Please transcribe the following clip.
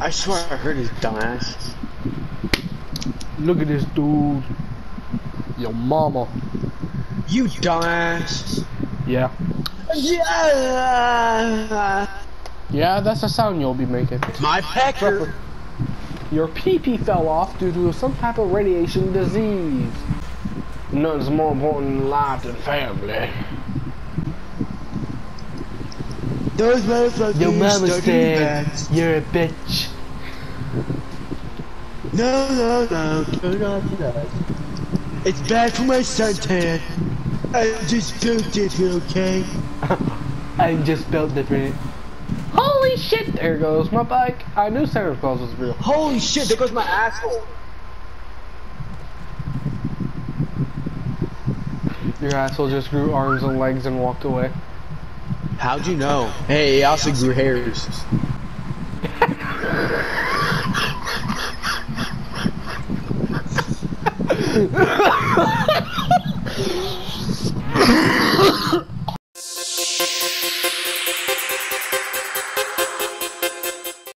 I swear I heard his dumbass. Look at this dude. Your mama. You dumbass. Yeah. Yeah. Yeah, that's the sound you'll be making. My pecker. Your pee-pee fell off due to some type of radiation disease. Nothing's more important in life than family. Those motherfuckers. Your mama stuck in said beds. you're a bitch. No, turn off the light. It's bad for my suntan. I just built it, okay? I just built different. Holy shit! There goes my bike. I knew Santa Claus was real. Holy shit, there goes my asshole. Your asshole just grew arms and legs and walked away. How'd you know? Hey, he also grew hairs.